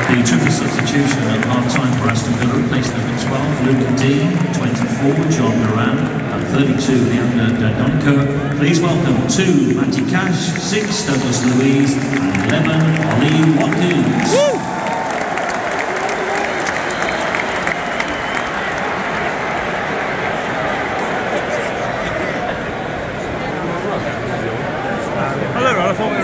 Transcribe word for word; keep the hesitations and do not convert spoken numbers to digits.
The triple substitution at half-time for Aston Villa replaced number twelve, Luca Dean, twenty-four, John Moran, and thirty-two, Leander Dodonko. Please welcome two, Matty Cash, six, Douglas Louise, and eleven, Ollie Watkins. Woo! Hello, I thought